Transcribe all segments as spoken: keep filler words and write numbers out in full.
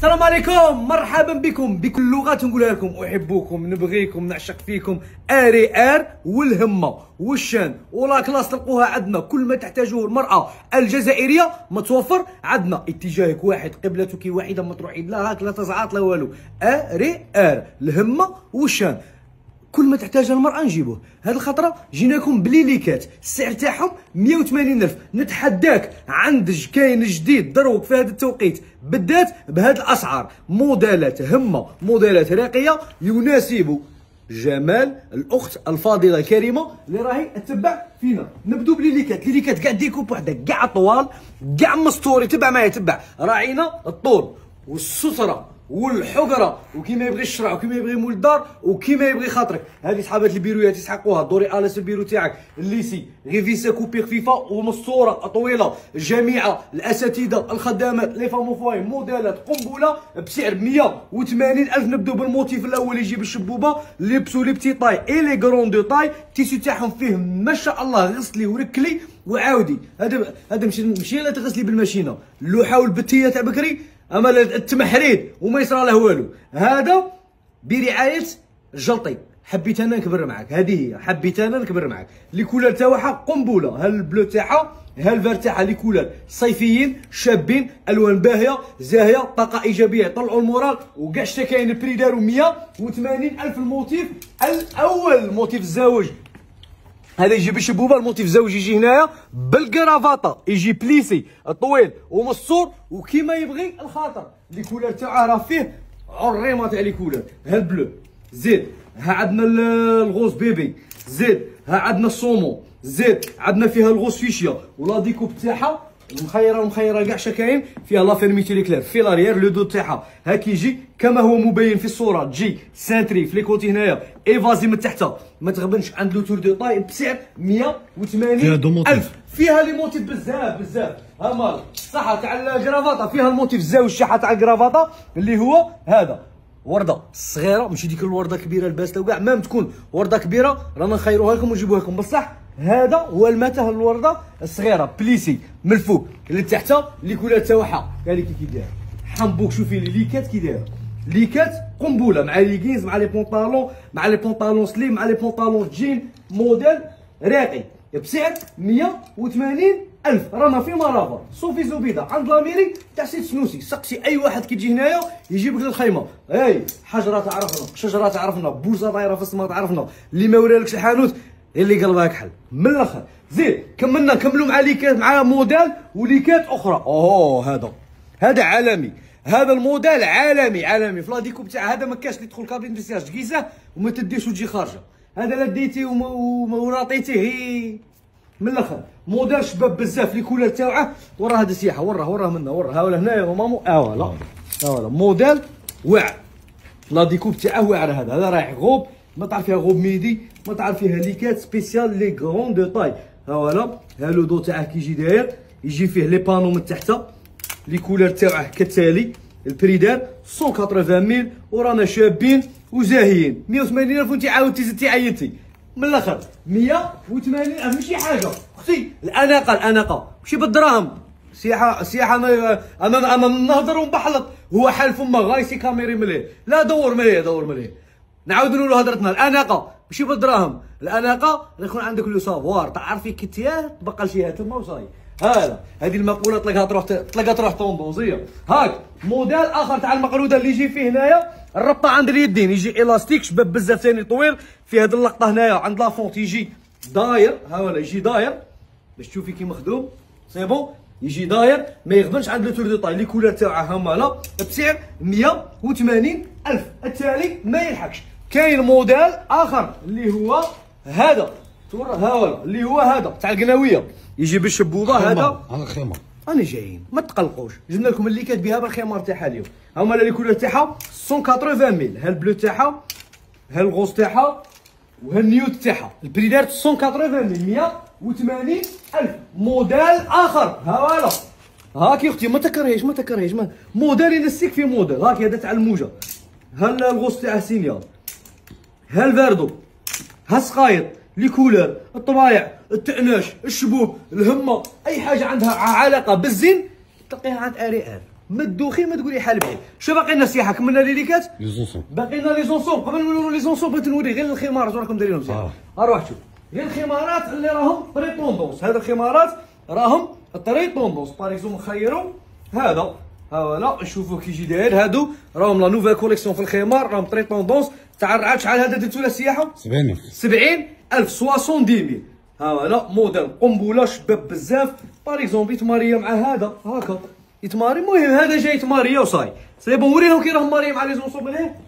السلام عليكم، مرحبا بكم بكل لغات نقولها لكم. احبكم، نبغيكم، نعشق فيكم. اري ار والهمه والشان ولا كلاس تلقوها عندنا. كل ما تحتاجه المراه الجزائريه متوفر عندنا. اتجاهك واحد، قبلتك واحده، ما تروحي لا هاك لا تزعاط لا والو. اري ار الهمه والشان، كل ما تحتاجها المرأة نجيبوه. هاد الخطرة جيناكم بليليكات، السعر تاعهم مية وثمانين ألف. نتحداك عندك كاين جديد دروك في هذا التوقيت بالذات بهاد الأسعار. موديلات همة، موديلات راقية يناسب جمال الأخت الفاضلة الكريمة اللي راهي تتبع فينا. نبدو بليليكات، ليليكات كاع ديكوب وحدة، كاع طوال، كاع مستوري. تبع معايا، تبع راعينا الطول والسترة والحقره وكيما يبغي الشرع وكيما يبغي مول الدار وكيما يبغي خاطرك. هذه صحابات البيرويات يسحقوها. دوري اليس البيرو تاعك الليسي غيفيسا كوبي خفيفه ومسطوره طويله. جميع الاساتذه الخدامات لي فاموفاي موديلات قنبله بسعر مية وثمانين ألف. نبداو بالموتيف الاول يجيب الشبوبه لبسوا لي بتي طاي اي لي كروند دو طاي. التيسيو تاعهم فيه ما شاء الله غسلي وركلي وعاودي. هذا هذا ماشي ماشي لا تغسلي بالماشينه، اللوحه والبتيه تاع بكري اما التمحريد وما يصرى له والو. هذا برعايه الجلطي. حبيت انا نكبر معاك، هذه هي حبيت انا نكبر معاك. لي كولر تاعها قنبله، ها البلو تاعها ها الفير تاعها. لي كولر صيفيين شابين، الوان باهيه زاهيه، طاقه ايجابيه يطلعوا المورال. وكاع شتا كاين البري دارو مية وثمانين ألف. الموتيف الاول موتيف الزواج هذا يجي بالشبوبه. الموتيف الزوج يجي هنايا بالكرافاطه، يجي بليسي طويل ومسطور وكيما يبغي الخاطر. لي كولر تاعها راه فيه عريمه تاع لي كولر. ها البلو زيد، ها عندنا الغوز بيبي زيد، ها عندنا الصومو زيد، عندنا فيها الغوز فيشيا ولا ديكوب تاعها مخيره ومخيره كاع شكاين. فيها لا فيرميتي لي كلير في لاريير. لو دو تاعها هاك يجي كما هو مبين في الصوره، تجي سانتري في لي كوتي هنايا ايفازي من تحت ما تغبنش. عند لو تور دو طاي بسعر مية وثمانين ألف. فيها لي موتيف بزاف بزاف. ها مال الصحه تاع الكرافاطه، فيها الموتيف الزاوج الشحه تاع الكرافاطه اللي هو هذا ورده صغيره، ماشي ديك الورده كبيره الباسله وكاع. مام تكون ورده كبيره رانا نخيروها لكم ونجيبوها لكم بصح. هذا هو المتاه الورده الصغيره بليسي من الفوق لتحت. لي كولر تاعها كالي كي داير حنبوك. شوفي لي ليكات كي دايره، ليكات قنبله مع لي جينز مع لي بونطالون مع لي بونطالون سليم مع لي بونطالون جين. موديل راقي بسعر مية وثمانين ألف. رانا في مرافا صوفي زبيده عند لاميري تاع سيد سنوسي. سقسي اي واحد كي تجي هنايا يجيب لك الخيمه. اي حجره تعرفنا، شجره تعرفنا، بوزه دايره في السما تعرفنا. اللي ما ورالكش الحانوت اللي قلبها كحل من الاخر. زيد كملنا نكملوا مع ليكات مع موديل وليكات اخرى. اوه هذا هذا عالمي. هذا الموديل عالمي عالمي. في لا ديكوب تاع هذا ما كاش اللي يدخل كابين ديسياج تقيسه وما تديش وتجي خارجه. هذا لا ديتي وراطيتيه هي من الاخر. موديل شباب بزاف. لي كولر تاعه وراه هذا السياحه، وراه وراه منا وراه. ها ولا هنايا مامو اه ولا ها ولا موديل واعر. لا ديكوب تاعه واعر. هذا هذا رايح غوب، ما تعرف فيها غوب ميدي، ما تعرف فيها ليكات سبيسيال لي كغون دو طاي. ها ولا ها لو دو تاعه كيجي داير، يجي فيه لي بانو من تحت. لي كولر تاعه كالتالي. البري دار مية وثمانين ميل ورانا شابين وزاهيين. مية وثمانين ألف وانت عاودتي زدتي عيطتي من الاخر. مية وثمانين ألف ماشي حاجه اختي. الاناقه الاناقه ماشي بالدراهم. سياحه سياحه انا انا انا نهضر ونبحلط. هو حال فما غايسي كاميري مليح. لا دور مليح دور مليح. نعاودوا له هضرتنا. الاناقه ماشي بالدراهم. الاناقه يكون عندك لو سافوار، تعرفي كتياه تبقى شيها تما وصاي. هذا هذه المقوله تلقاها تروح تلقاها تروح طوندونزيه. هاك موديل اخر تاع المقروده اللي يجي فيه هنايا الربطه عند اليدين. يجي الاستيك شباب بزاف ثاني طويل. في هذه اللقطه هنايا عند لافونت يجي داير. ها ولا يجي داير باش تشوفي كي مخدوم سي بون. يجي داير ما يخدمش عند لو تور دو طاي. لي كولر تاعها هما بسعر مية وثمانين ألف. التالي ما يلحقش. كاين موديل اخر اللي هو هذا ها ولا اللي هو هذا تاع القناويه. يجي بالشبوبه هذا على الخيمه. انا جايين ما تقلقوش، جبنا لكم اللي كات بها بالخمار تاعها اليوم. هما لي كولر تاعها مية وثمانين ميل. ها البلو تاعها ها الغوز تاعها وها النيوت تاعها. البري دار مية وثمانين ميل. مية وثمانين ألف. موديل اخر ها ولا هاك يا اختي ما تكرهيش ما تكرهيش. موديل ينسيك في موديل. هاك هذا تاع الموجه. ها الغوز تاعها سينيال. ها الفاردو ها السقايط. لي كولر الطبايع التأناش الشبوب الهمه اي حاجه عندها علاقه بالزين تلقيها عند اري ار ما تدوخي ما تقولي حال بعيد. شو باقي لنا السياحه؟ كملنا لي ليكات لي زونسون، باقي لنا لي زونسون. قبل ما نورو لي زونسون بغيت نوري غير الخمارات وراكم دايرينهم مزيان. اروح شوف غير الخمارات اللي راهم طري طوندونس. هاد الخمارات راهم طري طوندونس. باغ اكزومبل نخيروا هذا ها هو نشوفوا كي يجي داير. هادو راهم لا نوفيل كوليكسيون في الخمار راهم طري طوندونس. تاع عاد شحال هذا درتو له السياحه؟ سبعين ألف سبعين ألف سبعين ميل. ها هو موديل قنبله شباب بزاف. باغ اكزومبل يتماريا مع هذا هكا يتماري. المهم هذا جاي يتماريا وصاي سي بون. وريهم كي راهم ماريا مع لي زونسون من هنا.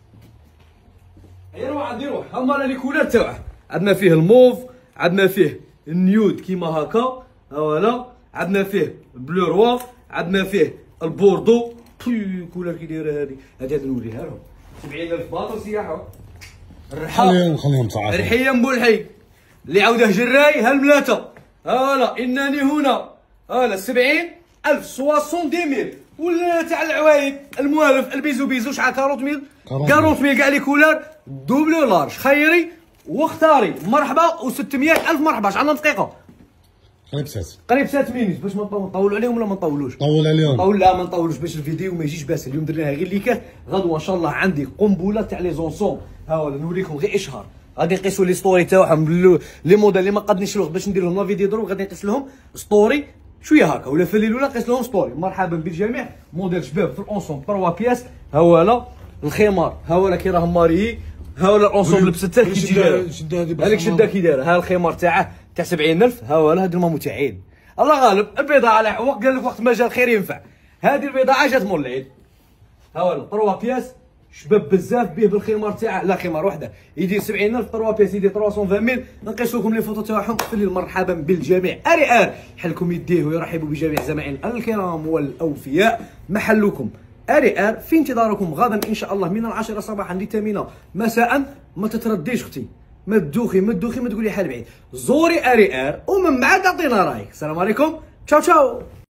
يروح عاد يروح. ها هما لي كولار تاعه. عندنا فيه الموف، عندنا فيه النيود كيما هكا ها هو، عندنا فيه بلو روا، عندنا فيه البوردو. بي كولار كي دايره هذه هذه نوريها لهم. سبعين ألف باطل سياحه. الرحاب خليهم خليهم تعافى. رحيا بولحي اللي عاوده جراي هالملاته. هالا انني هنا. هالا سبعين ألف سبعين ميل. ولا تاع العوايد الموالف البيزو بيزو شحال أربعين ميل؟ أربعين ميل كاع لي كولار دوبلو لارج. خيري واختاري. مرحبا و600 ألف مرحبا. شحال دقيقه؟ قريب سات قريب سات مينيت. باش ما نطولوا عليهم ولا ما نطولوش؟ طول عليهم. طول لا ما نطولوش باش الفيديو ما يجيش باس. اليوم درناها غير ليكات. غدوه ان شاء الله عندي قنبله تاع لي زونسون. ها هو نوريكم غير اشهار. غادي نقيسوا لي ستوري تاعهم لي موديل اللي ما قادنيش نروح باش ندير لهم لا فيديو دروك. غادي نقيس لهم ستوري شويه هكا ولا في الليل ولا نقيس لهم ستوري. مرحبا بالجميع. موديل شباب في الانسوم تروا بياس. ها هو لا الخمار ها هو كي راهم ماريي. ها هو الانسوم لبستها كي تجي دايره. هذيك شده كي دايره. ها الخمار تاعه تاع سبعين ألف. ها هو هاد المامو تاعين. الله غالب البضاعه على وقت قال لك وقت ما جا الخير ينفع. هذه البضاعه جات مول العيد. ها هو تروا بياس شباب بزاف به بالخمار تاعه. لا خمار وحده يدير سبعين ألف. تروا بياس يدير ثلاثمية ميل. نقيس لكم لي فوتو تاعهم في الليل. مرحبا بالجميع. اري ار يحلكم يديه ويرحبوا بجميع زمائل الكرام والاوفياء. محلكم اري ار في انتظاركم غدا ان شاء الله من العاشرة صباحا للثامنة مساء. ما تترديش اختي ما تدوخي ما تدوخي ما تقولي حال بعيد. زوري اري ار ومن بعد اعطينا رايك. السلام عليكم. تشاو تشاو.